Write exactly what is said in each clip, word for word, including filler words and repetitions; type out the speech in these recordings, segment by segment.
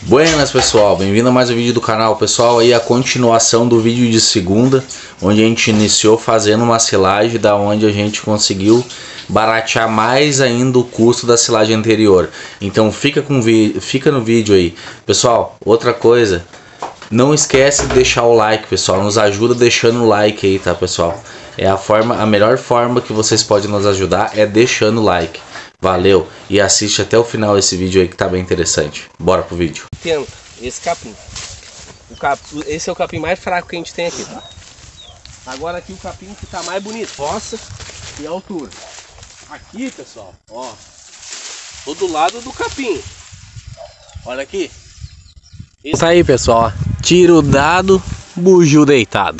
Buenas pessoal, bem-vindo a mais um vídeo do canal. Pessoal, aí a continuação do vídeo de segunda, onde a gente iniciou fazendo uma silagem, da onde a gente conseguiu baratear mais ainda o custo da silagem anterior. Então fica, com vi fica no vídeo aí. Pessoal, outra coisa, não esquece de deixar o like, pessoal, nos ajuda deixando o like aí, tá pessoal? É a forma, a melhor forma que vocês podem nos ajudar é deixando o like. Valeu, e assiste até o final esse vídeo aí que tá bem interessante. Bora pro vídeo. Tenta esse capim. O cap... Esse é o capim mais fraco que a gente tem aqui, tá? Agora aqui o capim que tá mais bonito, fossa e altura. Aqui, pessoal, ó, tô do lado do capim. Olha aqui. Esse... Tá aí, pessoal, ó. Tiro dado, bugio deitado.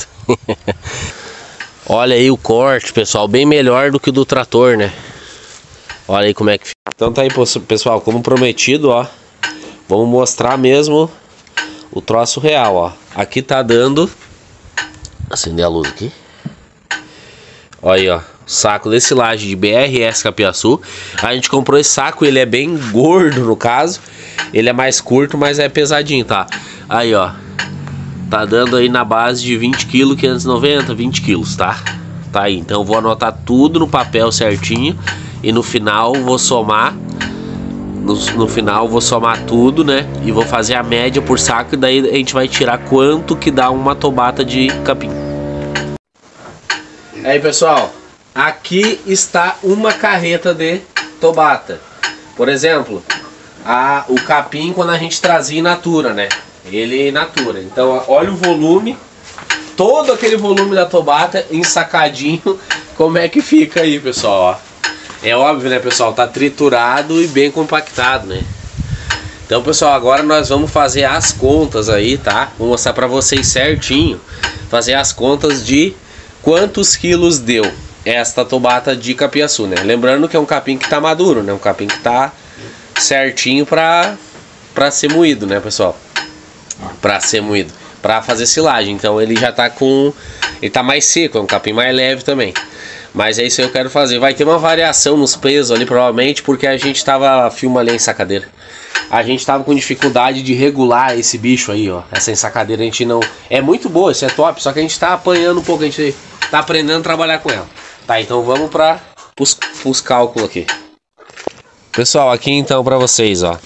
Olha aí o corte, pessoal, bem melhor do que o do trator, né? Olha aí como é que fica. Então tá aí, pessoal, como prometido, ó, vamos mostrar mesmo o troço real, ó. Aqui tá dando... Acender a luz aqui. Olha aí, ó, saco desse laje de B R S Capiaçu. A gente comprou esse saco, ele é bem gordo no caso. Ele é mais curto, mas é pesadinho, tá? Aí, ó, tá dando aí na base de vinte quilos, quinhentos e noventa, vinte quilos, tá? Tá aí, então eu vou anotar tudo no papel certinho. E no final vou somar no, no final vou somar tudo, né? E vou fazer a média por saco. E daí a gente vai tirar quanto que dá uma tobata de capim. Aí, pessoal, aqui está uma carreta de tobata. Por exemplo, a, o capim quando a gente trazia in natura, né? Ele in natura. Então olha o volume, todo aquele volume da tobata ensacadinho. Como é que fica aí, pessoal, ó. É óbvio, né, pessoal, tá triturado e bem compactado, né? Então, pessoal, agora nós vamos fazer as contas aí, tá? Vou mostrar pra vocês certinho, fazer as contas de quantos quilos deu esta tobata de capiaçu, né? Lembrando que é um capim que tá maduro, né? Um capim que tá certinho pra, pra ser moído, né, pessoal? Pra ser moído, pra fazer silagem. Então ele já tá com... ele tá mais seco, é um capim mais leve também. Mas é isso que eu quero fazer. Vai ter uma variação nos pesos ali, provavelmente, porque a gente tava filmando ali a ensacadeira. A gente tava com dificuldade de regular esse bicho aí, ó. Essa ensacadeira a gente não... é muito boa, isso é top. Só que a gente tá apanhando um pouco, a gente tá aprendendo a trabalhar com ela. Tá, então vamos para os, os cálculos aqui. Pessoal, aqui então pra vocês, ó.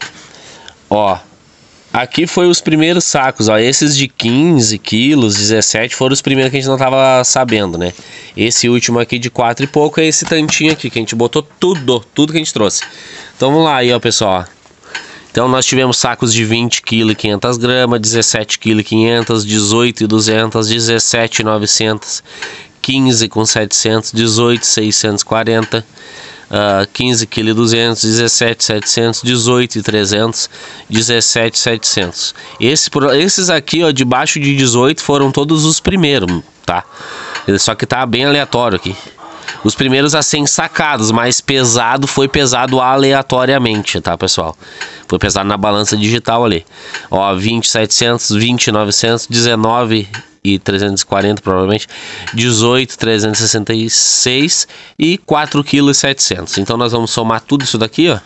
Ó. Aqui foi os primeiros sacos, ó, esses de quinze quilos, dezessete foram os primeiros que a gente não tava sabendo, né? Esse último aqui de quatro e pouco é esse tantinho aqui, que a gente botou tudo, tudo que a gente trouxe. Então vamos lá aí, ó, pessoal, ó. Então nós tivemos sacos de vinte quilos e quinhentas gramas, dezessete quilos e quinhentas, dezoito e duzentos, dezessete e novecentos, quinze com setecentos, dezoito seiscentos e quarenta... Uh, quinze quilos e duzentos, dezessete setecentos, dezoito e trezentos, dezessete setecentos. Esse, esses aqui, ó, debaixo de dezoito foram todos os primeiros, tá? Só que tá bem aleatório aqui. Os primeiros a serem sacados, mas pesado foi pesado aleatoriamente, tá, pessoal? Foi pesado na balança digital ali. Ó, vinte setecentos, vinte novecentos, dezenove e trezentos e quarenta provavelmente, dezoito trezentos e sessenta e seis e quatro quilos e setecentos. Então nós vamos somar tudo isso daqui, ó.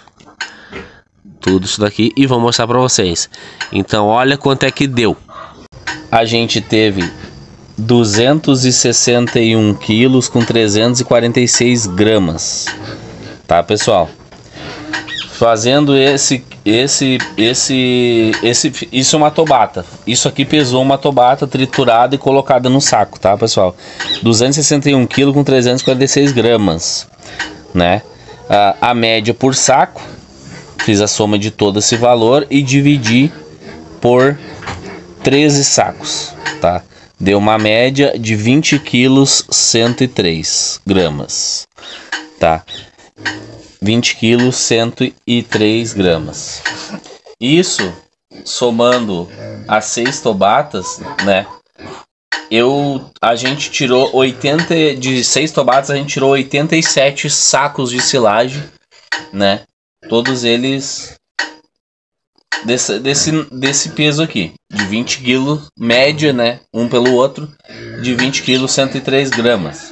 Tudo isso daqui e vou mostrar pra vocês. Então olha quanto é que deu. A gente teve duzentos e sessenta e um quilos com trezentos e quarenta e seis gramas. Tá, pessoal? Fazendo esse, esse, esse, esse, isso é uma tobata. Isso aqui pesou uma tobata triturada e colocada no saco, tá, pessoal? duzentos e sessenta e um quilos com trezentos e quarenta e seis gramas, né? A, a média por saco, fiz a soma de todo esse valor e dividi por treze sacos, tá? Deu uma média de vinte quilos, cento e três gramas, tá? vinte quilos, cento e três gramas. Isso, somando as seis tobatas, né? Eu, a gente tirou oitenta, de seis tobatas a gente tirou oitenta e sete sacos de silagem, né? Todos eles desse, desse, desse peso aqui, de vinte quilos, média, né? Um pelo outro, de vinte quilos, cento e três gramas.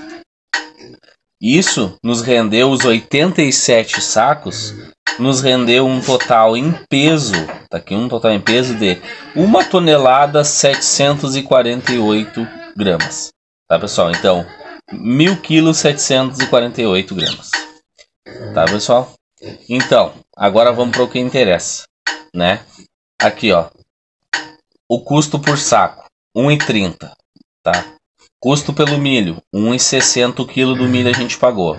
Isso nos rendeu, os oitenta e sete sacos, nos rendeu um total em peso, Tá aqui um total em peso de uma tonelada setecentos e quarenta e oito gramas. Tá, pessoal? Então, mil quilos setecentos e quarenta e oito gramas. Tá, pessoal? Então, agora vamos para o que interessa, né? Aqui, ó. O custo por saco, um real e trinta centavos, tá? Custo pelo milho, um real e sessenta centavos o quilo do milho a gente pagou.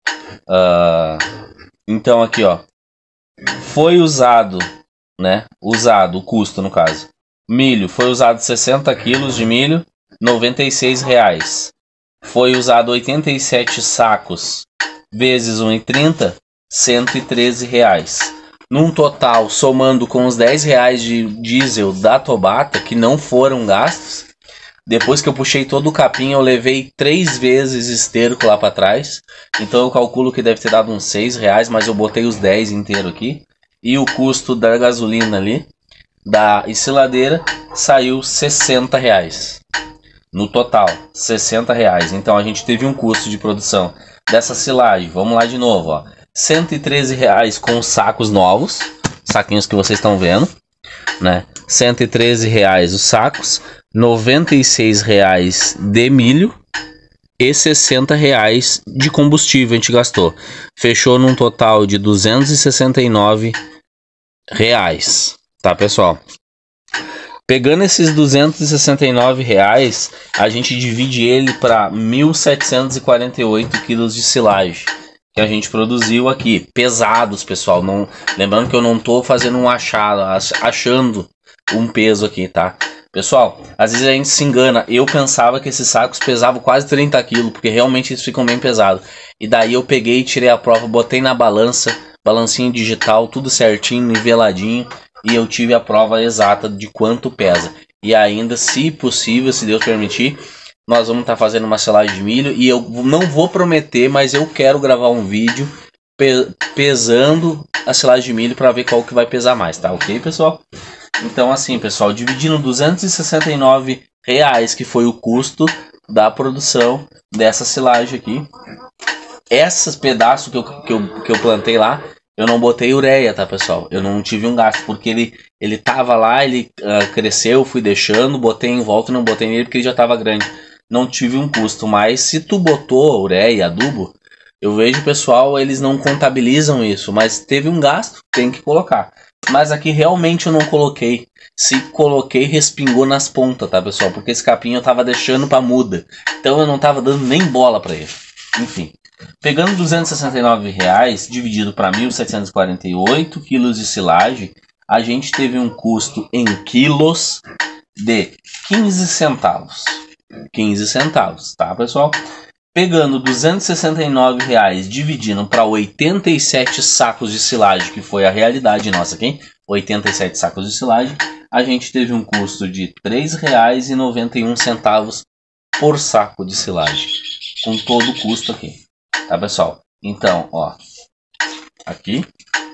Uh, então aqui, ó. Foi usado, né? Usado, o custo no caso. Milho, foi usado sessenta quilos de milho, noventa e seis reais. Foi usado oitenta e sete sacos, vezes um real e trinta centavos, cento e treze reais. Num total, somando com os dez reais de diesel da Tobata, que não foram gastos, depois que eu puxei todo o capim, eu levei três vezes esterco lá para trás. Então eu calculo que deve ter dado uns seis reais, mas eu botei os dez inteiro aqui. E o custo da gasolina ali, da ensiladeira, saiu sessenta reais. No total, sessenta reais. Então a gente teve um custo de produção dessa silagem. Vamos lá de novo, ó. cento e treze reais com os sacos novos, saquinhos que vocês estão vendo, né? cento e treze reais os sacos, noventa e seis reais de milho e sessenta reais de combustível a gente gastou. Fechou num total de duzentos e sessenta e nove reais, tá, pessoal? Pegando esses duzentos e sessenta e nove reais, a gente divide ele para mil setecentos e quarenta e oito quilos de silagem que a gente produziu aqui, pesados, pessoal. Não, lembrando que eu não tô fazendo um achado, achando um peso aqui, tá? Pessoal, às vezes a gente se engana. Eu pensava que esses sacos pesavam quase trinta quilos, porque realmente eles ficam bem pesados. E daí eu peguei e tirei a prova, botei na balança, balancinha digital, tudo certinho, niveladinho, e eu tive a prova exata de quanto pesa. E ainda, se possível, se Deus permitir, nós vamos estar tá fazendo uma silagem de milho. E eu não vou prometer, mas eu quero gravar um vídeo pe pesando a silagem de milho para ver qual que vai pesar mais, tá? Ok, pessoal? Então assim, pessoal, dividindo duzentos e sessenta e nove reais, que foi o custo da produção dessa silagem aqui. Esses pedaços que eu, que eu, que eu plantei lá, eu não botei ureia, tá, pessoal? Eu não tive um gasto, porque ele, ele tava lá, ele uh, cresceu, fui deixando, botei em volta e não botei nele porque ele já tava grande. Não tive um custo, mas se tu botou ureia, adubo, eu vejo, pessoal, eles não contabilizam isso, mas teve um gasto, tem que colocar. Mas aqui realmente eu não coloquei. Se coloquei, respingou nas pontas, tá, pessoal? Porque esse capim eu tava deixando pra muda. Então eu não tava dando nem bola pra ele. Enfim. Pegando duzentos e sessenta e nove reais, dividido para mil setecentos e quarenta e oito quilos de silagem, a gente teve um custo em quilos de quinze centavos. quinze centavos, tá, pessoal? Pegando duzentos e sessenta e nove reais, dividindo para oitenta e sete sacos de silagem, que foi a realidade nossa aqui, oitenta e sete sacos de silagem, a gente teve um custo de três reais e noventa e um centavos por saco de silagem, com todo o custo aqui, tá, pessoal? Então, ó, aqui,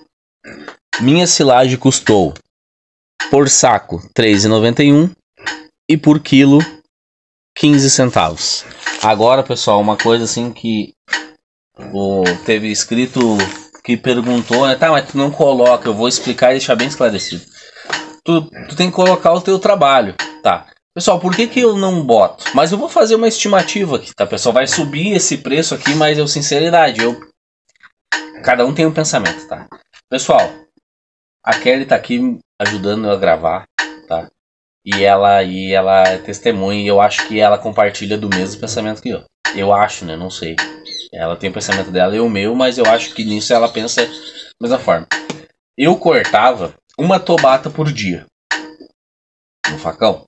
minha silagem custou por saco três reais e noventa e um centavos e por quilo quinze centavos. Agora, pessoal, uma coisa assim que o, teve escrito que perguntou, né, tá, mas tu não coloca, eu vou explicar e deixar bem esclarecido. Tu, tu tem que colocar o teu trabalho, tá? Pessoal, por que que eu não boto? Mas eu vou fazer uma estimativa aqui, tá, pessoal? Vai subir esse preço aqui, mas eu, sinceridade, eu... Cada um tem um pensamento, tá? Pessoal, a Kelly tá aqui ajudando eu a gravar, tá? E ela, e ela é testemunha, e eu acho que ela compartilha do mesmo pensamento que eu. Eu acho, né? Não sei. Ela tem o pensamento dela e o meu, mas eu acho que nisso ela pensa da mesma forma. Eu cortava uma tobata por dia no facão.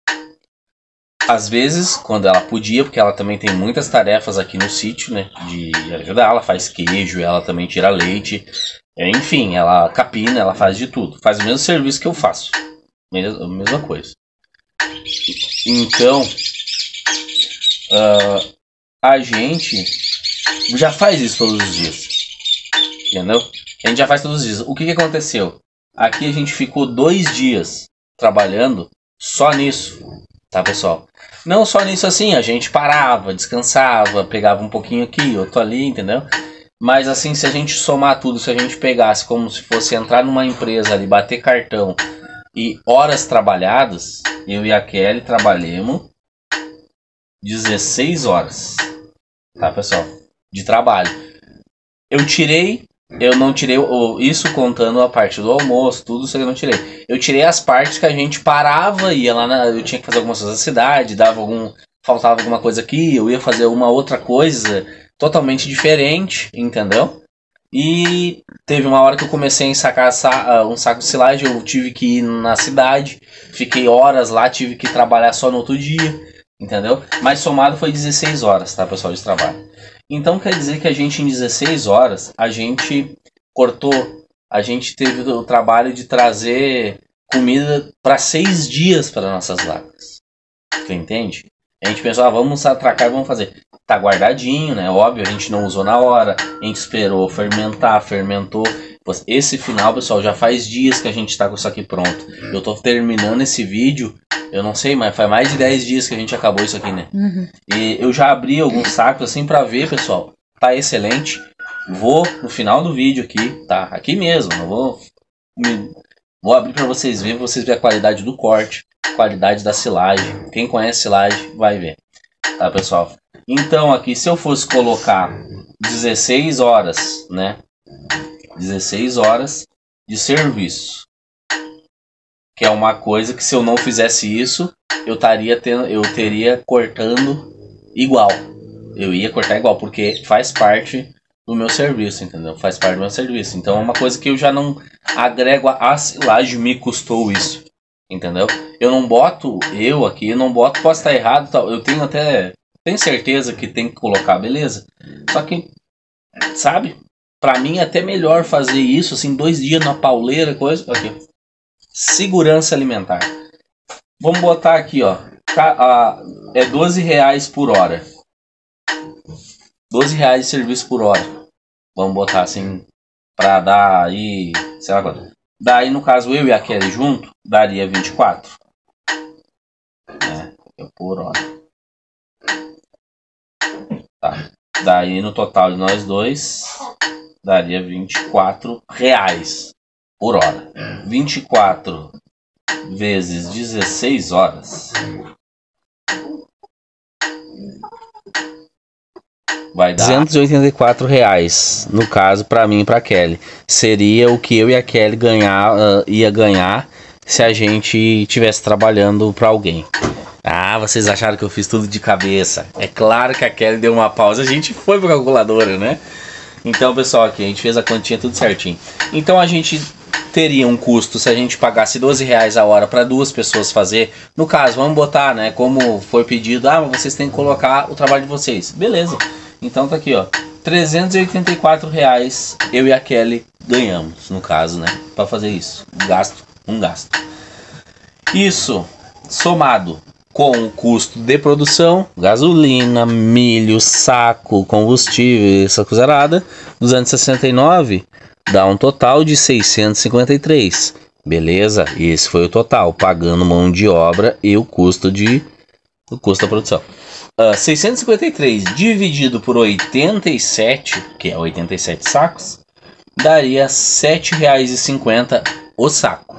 Às vezes, quando ela podia, porque ela também tem muitas tarefas aqui no sítio, né? De ajudar, ela faz queijo, ela também tira leite. Enfim, ela capina, ela faz de tudo. Faz o mesmo serviço que eu faço. Mesma, mesma coisa. Então, uh, a gente já faz isso todos os dias. Entendeu? A gente já faz todos os dias. O que que aconteceu? Aqui a gente ficou dois dias trabalhando só nisso. Tá, pessoal? Não só nisso assim, a gente parava, descansava, pegava um pouquinho aqui, outro ali, entendeu? Mas assim, se a gente somar tudo, se a gente pegasse como se fosse entrar numa empresa ali, bater cartão e horas trabalhadas, eu e a Kelly trabalhamos dezesseis horas, tá, pessoal? De trabalho. Eu tirei, eu não tirei isso contando a parte do almoço, tudo isso eu não tirei. Eu tirei as partes que a gente parava, ia lá na, eu tinha que fazer algumas coisas na cidade, dava algum, faltava alguma coisa aqui, eu ia fazer uma outra coisa totalmente diferente, entendeu? E teve uma hora que eu comecei a ensacar um saco de silagem, eu tive que ir na cidade, fiquei horas lá, tive que trabalhar só no outro dia, entendeu? Mas somado foi dezesseis horas, tá, pessoal, de trabalho. Então quer dizer que a gente em dezesseis horas, a gente cortou, a gente teve o trabalho de trazer comida para seis dias para nossas vacas. Tu entende? A gente pensou, ah, vamos atracar e vamos fazer. Tá guardadinho, né? Óbvio, a gente não usou na hora. A gente esperou fermentar, fermentou. Esse final, pessoal, já faz dias que a gente tá com isso aqui pronto. Eu tô terminando esse vídeo, eu não sei, mas faz mais de dez dias que a gente acabou isso aqui, né? Uhum. E eu já abri alguns sacos assim pra ver, pessoal. Tá excelente. Vou no final do vídeo aqui, tá? Aqui mesmo. Eu vou, vou abrir pra vocês verem, pra vocês verem a qualidade do corte. Qualidade da silagem. Quem conhece silagem vai ver, tá, pessoal? Então aqui, se eu fosse colocar dezesseis horas, né? dezesseis horas de serviço, que é uma coisa que se eu não fizesse isso, eu estaria tendo, eu teria cortando igual. Eu ia cortar igual, porque faz parte do meu serviço, entendeu? Faz parte do meu serviço. Então é uma coisa que eu já não agrego a silagem, me custou isso. Entendeu? Eu não boto, eu aqui, eu não boto, posso estar errado, tal. Eu tenho até, tenho certeza que tem que colocar, beleza? Só que, sabe? Pra mim é até melhor fazer isso, assim, dois dias na pauleira, coisa. Aqui. Segurança alimentar. Vamos botar aqui, ó. É doze reais por hora. doze reais de serviço por hora. Vamos botar assim, pra dar aí, sei lá quanto. Daí, no caso, eu e a Kelly junto, daria vinte e quatro. Né? Por hora. Tá. Daí, no total de nós dois, daria vinte e quatro reais por hora. vinte e quatro vezes dezesseis horas. Vai dar duzentos e oitenta e quatro reais, no caso, para mim e para Kelly. Seria o que eu e a Kelly ganhar, uh, ia ganhar se a gente estivesse trabalhando para alguém. Ah, vocês acharam que eu fiz tudo de cabeça. É claro que a Kelly deu uma pausa. A gente foi para a calculadora, né? Então, pessoal, aqui a gente fez a continha tudo certinho. Então a gente teria um custo se a gente pagasse doze reais a hora para duas pessoas fazer. No caso, vamos botar, né? Como foi pedido, ah, mas vocês têm que colocar o trabalho de vocês. Beleza. Então tá aqui, ó, trezentos e oitenta e quatro reais eu e a Kelly ganhamos, no caso, né, para fazer isso, um gasto, um gasto. Isso somado com o custo de produção, gasolina, milho, saco, combustível, essa coisa arada, duzentos e sessenta e nove, dá um total de seiscentos e cinquenta e três, beleza? Esse foi o total, pagando mão de obra e o custo de, o custo da produção. Uh, seiscentos e cinquenta e três dividido por oitenta e sete, que é oitenta e sete sacos, daria sete reais e cinquenta centavos o saco.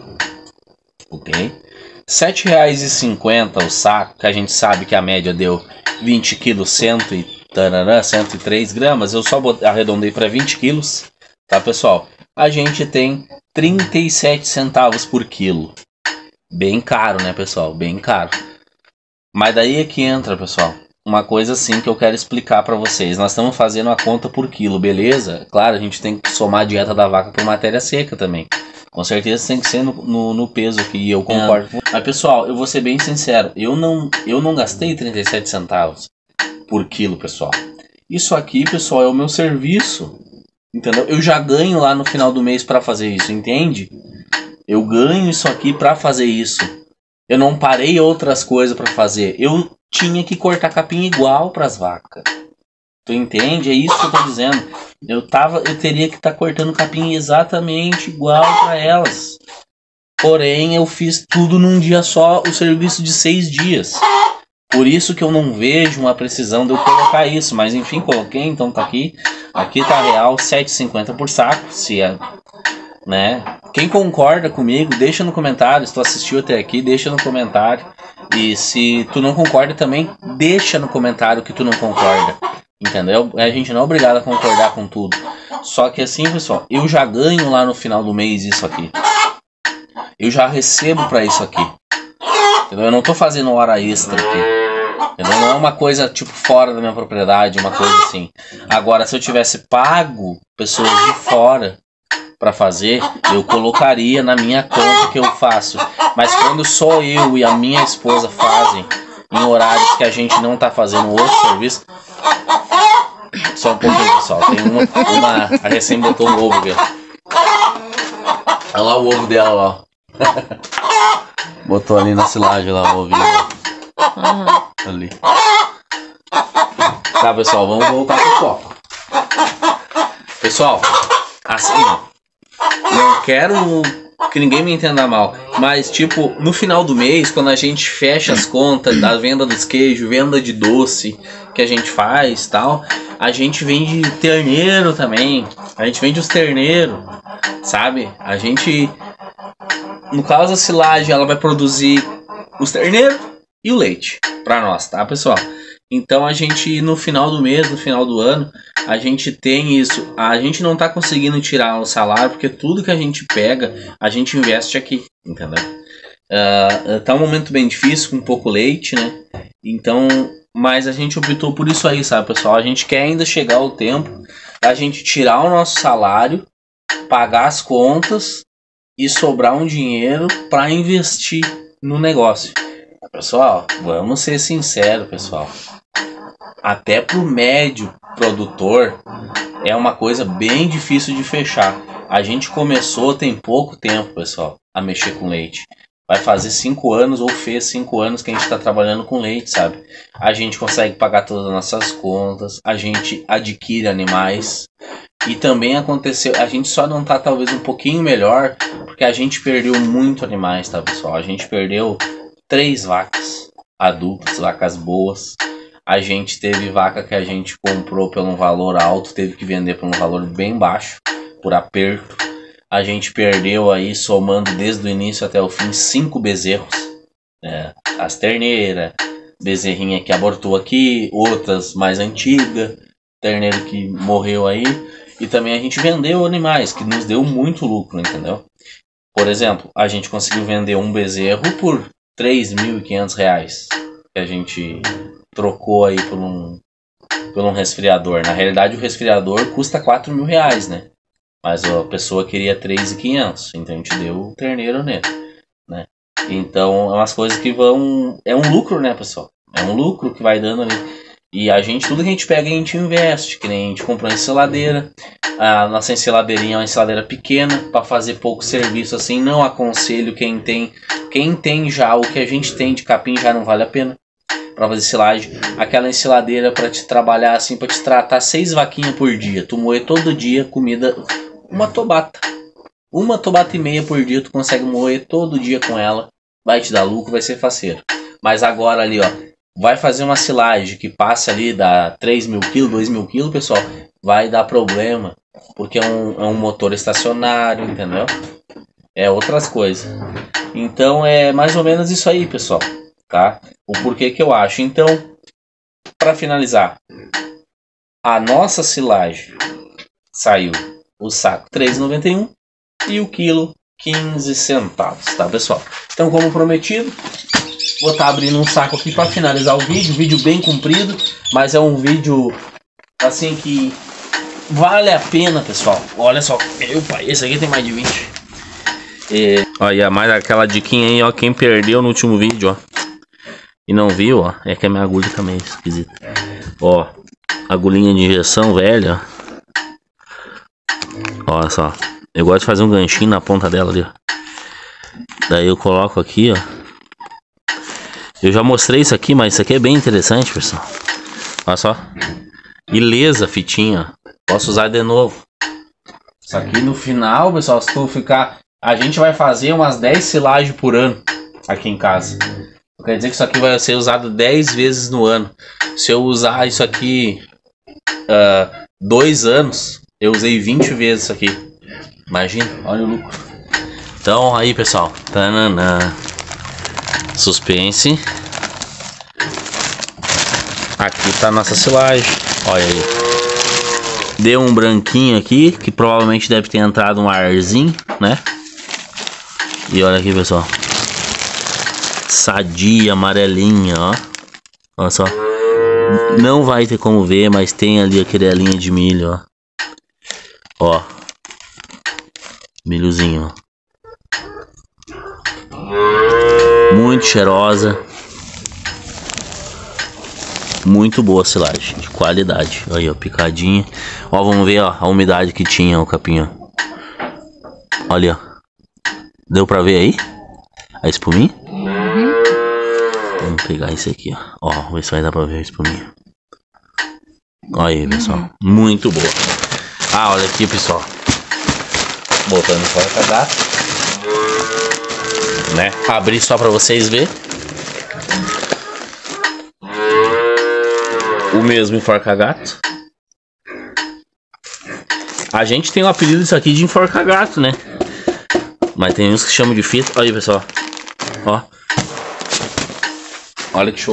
Ok? sete reais e cinquenta centavos o saco, que a gente sabe que a média deu vinte quilos, cento e três gramas. Eu só arredondei para vinte quilos, tá, pessoal? A gente tem trinta e sete centavos por quilo. Bem caro, né, pessoal? Bem caro. Mas daí é que entra, pessoal, uma coisa assim que eu quero explicar para vocês. Nós estamos fazendo a conta por quilo, beleza? Claro, a gente tem que somar a dieta da vaca por matéria seca também. Com certeza tem que ser no, no, no peso aqui, eu concordo. É. Mas pessoal, eu vou ser bem sincero, eu não, eu não gastei trinta e sete centavos por quilo, pessoal. Isso aqui, pessoal, é o meu serviço, entendeu? Eu já ganho lá no final do mês para fazer isso, entende? Eu ganho isso aqui para fazer isso. Eu não parei outras coisas para fazer. Eu tinha que cortar capim igual para as vacas. Tu entende? É isso que eu tô dizendo. Eu, tava, eu teria que estar tá cortando capim exatamente igual para elas. Porém, eu fiz tudo num dia só, o serviço de seis dias. Por isso que eu não vejo uma precisão de eu colocar isso. Mas enfim, coloquei, então tá aqui. Aqui tá real sete e cinquenta por saco. Se é, né? Quem concorda comigo, deixa no comentário. Se tu assistiu até aqui, deixa no comentário. E se tu não concorda também, deixa no comentário que tu não concorda. Entendeu? A gente não é obrigado a concordar com tudo. Só que assim, pessoal, eu já ganho lá no final do mês isso aqui. Eu já recebo pra isso aqui. Entendeu? Eu não tô fazendo hora extra aqui. Entendeu? Não é uma coisa tipo fora da minha propriedade, uma coisa assim. Agora, se eu tivesse pago pessoas de fora pra fazer, eu colocaria na minha conta que eu faço. Mas quando só eu e a minha esposa fazem, em horários que a gente não tá fazendo outro serviço... Só um pouquinho, pessoal. Tem uma, uma a recém botou um ovo aqui. Olha lá o ovo dela lá. Botou ali na silagem lá o ovinho. Uhum. Ali. Tá, pessoal, vamos voltar pro copo. Pessoal, assim, não quero que ninguém me entenda mal, mas tipo, no final do mês, quando a gente fecha as contas da venda dos queijos, venda de doce que a gente faz e tal, a gente vende terneiro também. A gente vende os terneiros, sabe? A gente, no caso a silagem, ela vai produzir os terneiros e o leite pra nós, tá, pessoal? Então a gente, no final do mês, no final do ano, a gente tem isso. A gente não tá conseguindo tirar o salário, porque tudo que a gente pega, a gente investe aqui, entendeu? Uh, tá um momento bem difícil, com pouco leite, né? Então, mas a gente optou por isso aí, sabe, pessoal? A gente quer ainda chegar ao tempo da gente tirar o nosso salário, pagar as contas e sobrar um dinheiro para investir no negócio. Pessoal, vamos ser sinceros, pessoal. Até pro médio produtor é uma coisa bem difícil de fechar. A gente começou tem pouco tempo, pessoal, a mexer com leite. Vai fazer cinco anos ou fez cinco anos que a gente está trabalhando com leite, sabe? A gente consegue pagar todas as nossas contas, a gente adquire animais. E também aconteceu, a gente só não tá talvez um pouquinho melhor, porque a gente perdeu muito animais, tá, pessoal? A gente perdeu três vacas adultas, vacas boas. A gente teve vaca que a gente comprou por um valor alto, teve que vender por um valor bem baixo, por aperto. A gente perdeu aí, somando desde o início até o fim, cinco bezerros. É, as terneiras, bezerrinha que abortou aqui, outras mais antigas, terneiro que morreu aí. E também a gente vendeu animais, que nos deu muito lucro, entendeu? Por exemplo, a gente conseguiu vender um bezerro por três mil e quinhentos reais. Que a gente trocou aí por um, por um resfriador. Na realidade, o resfriador custa quatro mil reais, né? Mas a pessoa queria três mil e quinhentos, então a gente deu o terneiro nele, né? Então, é umas coisas que vão... É um lucro, né, pessoal? É um lucro que vai dando ali. E a gente, tudo que a gente pega, a gente investe. Que nem a gente comprou uma ensiladeira. A nossa ensiladeirinha é uma ensiladeira pequena, para fazer pouco serviço assim. Não aconselho quem tem... Quem tem já o que a gente tem de capim já não vale a pena para fazer silagem. Aquela ensiladeira para te trabalhar assim, para te tratar seis vaquinhas por dia. Tu moer todo dia comida... Uma tobata. Uma tobata e meia por dia tu consegue moer todo dia com ela. Vai te dar lucro, vai ser faceiro. Mas agora ali, ó, vai fazer uma silagem que passa ali, dá três mil quilos, dois mil quilos, pessoal, vai dar problema. Porque é um, é um motor estacionário, entendeu? É outras coisas. Então é mais ou menos isso aí, pessoal. Tá? O porquê que eu acho. Então, para finalizar, a nossa silagem saiu o saco três reais e noventa e um centavos e o quilo quinze centavos, tá, pessoal? Então, como prometido, vou estar abrindo um saco aqui para finalizar o vídeo. Vídeo bem comprido, mas é um vídeo assim que vale a pena, pessoal. Olha só, meu pai, esse aqui tem mais de vinte. É... Olha, mais aquela diquinha aí, ó, quem perdeu no último vídeo, ó, e não viu, ó, é que a minha agulha também é esquisita. Ó, agulhinha de injeção velha. Olha só, eu gosto de fazer um ganchinho na ponta dela ali, ó. Daí eu coloco aqui, ó. Eu já mostrei isso aqui, mas isso aqui é bem interessante, pessoal. Olha só. Beleza, fitinha. Posso usar de novo. Isso aqui no final, pessoal, se tu ficar... A gente vai fazer umas dez silagens por ano aqui em casa. Quer dizer que isso aqui vai ser usado dez vezes no ano. Se eu usar isso aqui uh, dois anos, eu usei vinte vezes isso aqui. Imagina, olha o lucro. Então aí, pessoal, tanana. Suspense. Aqui tá a nossa silagem. Olha aí. Deu um branquinho aqui, que provavelmente deve ter entrado um arzinho, né? E olha aqui, pessoal. Sadia, amarelinha, ó. Olha só. Não vai ter como ver, mas tem ali aquele linha de milho, ó. Ó. Milhozinho, ó. Muito cheirosa. Muito boa silagem, de qualidade. Aí, ó, picadinha. Ó, vamos ver, ó, a umidade que tinha o capim, ó. Olha, ó. Deu pra ver aí? A espuminha? Uhum. Vamos pegar esse aqui, ó. Ó, vamos ver se vai dar pra ver a espuminha. Olha aí, pessoal. Uhum. Muito boa. Ah, olha aqui, pessoal. Botando fora pra gato. Né? Abrir só pra vocês verem. O mesmo enforca-gato. A gente tem o apelido disso aqui de enforca-gato, né? Mas tem uns que chamam de fita. Olha aí, pessoal. Ó. Olha que show.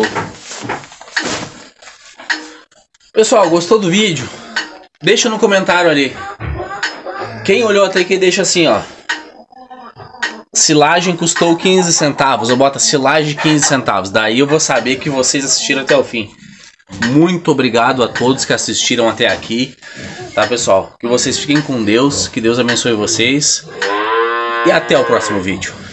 Pessoal, gostou do vídeo? Deixa no comentário ali. Quem olhou até aqui, deixa assim, ó. Silagem custou quinze centavos. Eu boto silagem quinze centavos. Daí eu vou saber que vocês assistiram até o fim. Muito obrigado a todos que assistiram até aqui. Tá, pessoal? Que vocês fiquem com Deus. Que Deus abençoe vocês. E até o próximo vídeo.